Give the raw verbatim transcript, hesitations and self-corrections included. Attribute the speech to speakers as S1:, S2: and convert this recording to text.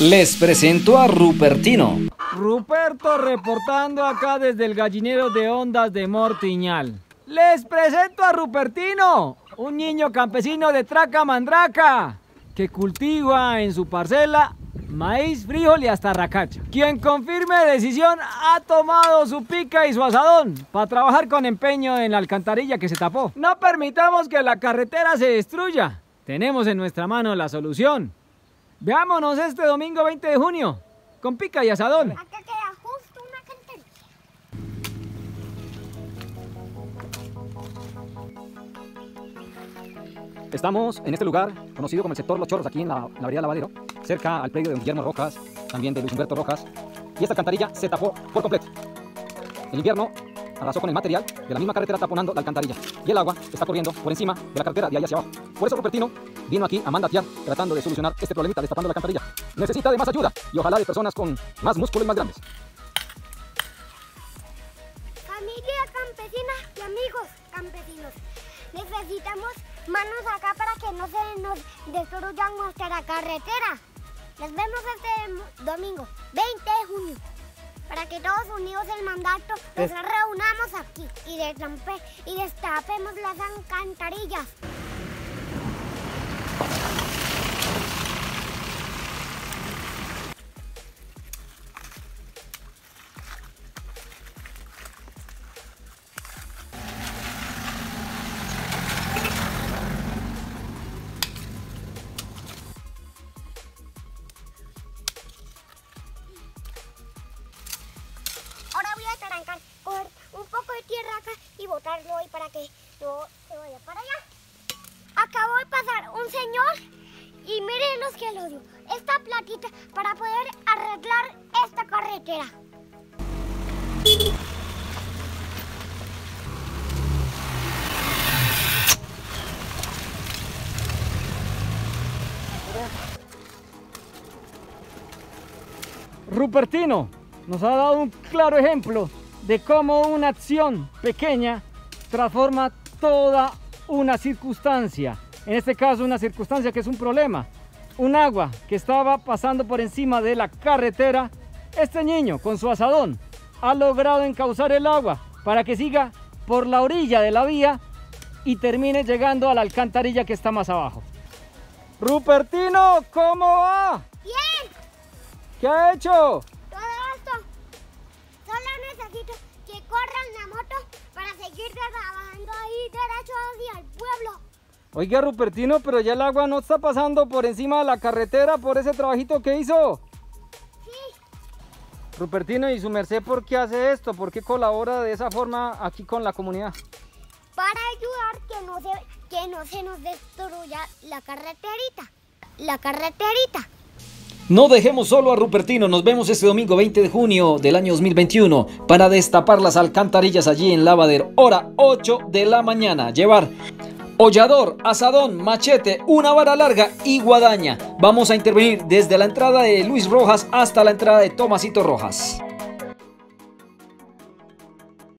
S1: Les presento a Rupertino.
S2: Ruperto reportando acá desde el gallinero de Ondas de Mortiñal. Les presento a Rupertino, un niño campesino de Traca Mandraca, que cultiva en su parcela maíz, frijol y hasta racacha. Quien con firme decisión ha tomado su pica y su asadón para trabajar con empeño en la alcantarilla que se tapó. No permitamos que la carretera se destruya. Tenemos en nuestra mano la solución. Veámonos este domingo veinte de junio, con pica y asadón.
S3: Acá queda justo una alcantarilla.
S1: Estamos en este lugar, conocido como el sector Los Chorros, aquí en la, la vereda Lavadero, cerca al predio de don Guillermo Rojas, también de Luis Humberto Rojas, y esta alcantarilla se tapó por completo. El invierno arrasó con el material de la misma carretera taponando la alcantarilla, y el agua está corriendo por encima de la carretera de ahí hacia abajo. Por eso Rupertino vino aquí a mandatear, tratando de solucionar este problemita destapando la alcantarilla. Necesita de más ayuda, y ojalá de personas con más músculo y más grandes.
S3: Familia campesina y amigos campesinos, necesitamos manos acá para que no se nos destruya nuestra carretera. Nos vemos este domingo, veinte de junio, para que todos unidos el mandato nos es... reunamos aquí y, destampe, y destapemos las alcantarillas. Ahora voy a tarancar, coger un poco de tierra acá y botarlo ahí para que no se vaya para allá. Acabo de pasar un señor y miren los que lo dio. Esta platita para poder arreglar esta carretera.
S2: Rupertino nos ha dado un claro ejemplo de cómo una acción pequeña transforma toda una circunstancia. En este caso, una circunstancia que es un problema. Un agua que estaba pasando por encima de la carretera. Este niño, con su asadón, ha logrado encauzar el agua para que siga por la orilla de la vía y termine llegando a la alcantarilla que está más abajo. Rupertino, ¿cómo va?
S3: Bien.
S2: ¿Qué ha hecho?
S3: Necesito que corran la moto para seguir trabajando ahí derecho hacia el pueblo.
S2: Oiga, Rupertino, pero ya el agua no está pasando por encima de la carretera por ese trabajito que hizo.
S3: Sí.
S2: Rupertino, ¿y su merced por qué hace esto? ¿Por qué colabora de esa forma aquí con la comunidad?
S3: Para ayudar que no se, que no se nos destruya la carreterita. La carreterita.
S1: No dejemos solo a Rupertino, nos vemos este domingo veinte de junio del año dos mil veintiuno para destapar las alcantarillas allí en Lavadero, hora ocho de la mañana. Llevar hollador, asadón, machete, una vara larga y guadaña. Vamos a intervenir desde la entrada de Luis Rojas hasta la entrada de Tomasito Rojas.